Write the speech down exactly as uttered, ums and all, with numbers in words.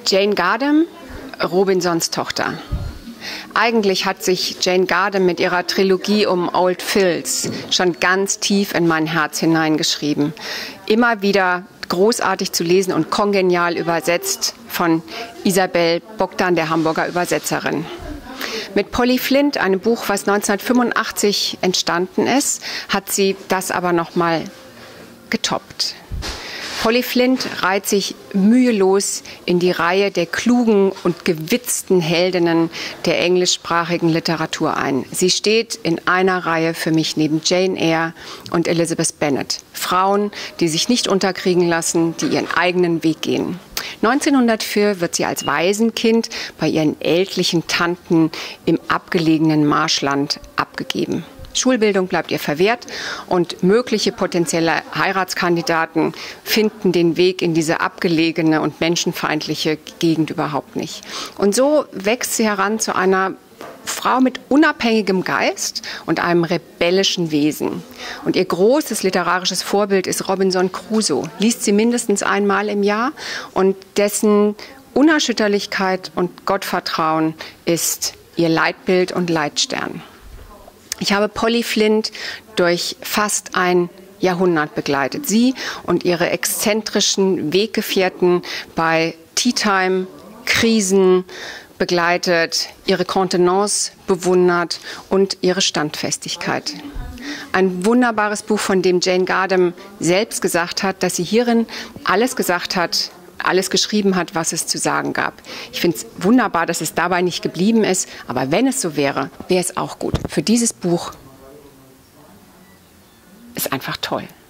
Jane Gardam, Robinsons Tochter. Eigentlich hat sich Jane Gardam mit ihrer Trilogie um Old Phils schon ganz tief in mein Herz hineingeschrieben. Immer wieder großartig zu lesen und kongenial übersetzt von Isabel Bogdan, der Hamburger Übersetzerin. Mit Polly Flint, einem Buch, was neunzehnhundertfünfundachtzig entstanden ist, hat sie das aber noch mal getoppt. Polly Flint reiht sich mühelos in die Reihe der klugen und gewitzten Heldinnen der englischsprachigen Literatur ein. Sie steht in einer Reihe für mich neben Jane Eyre und Elizabeth Bennet. Frauen, die sich nicht unterkriegen lassen, die ihren eigenen Weg gehen. neunzehnhundertvier wird sie als Waisenkind bei ihren ältlichen Tanten im abgelegenen Marschland abgegeben. Schulbildung bleibt ihr verwehrt und mögliche potenzielle Heiratskandidaten finden den Weg in diese abgelegene und menschenfeindliche Gegend überhaupt nicht. Und so wächst sie heran zu einer Frau mit unabhängigem Geist und einem rebellischen Wesen. Und ihr großes literarisches Vorbild ist Robinson Crusoe. Liest sie mindestens einmal im Jahr und dessen Unerschütterlichkeit und Gottvertrauen ist ihr Leitbild und Leitstern. Ich habe Polly Flint durch fast ein Jahrhundert begleitet. Sie und ihre exzentrischen Weggefährten bei Tea Time, Krisen begleitet, ihre Kontenance bewundert und ihre Standfestigkeit. Ein wunderbares Buch, von dem Jane Gardam selbst gesagt hat, dass sie hierin alles gesagt hat, alles geschrieben hat, was es zu sagen gab. Ich finde es wunderbar, dass es dabei nicht geblieben ist, aber wenn es so wäre, wäre es auch gut. Für dieses Buch ist einfach toll.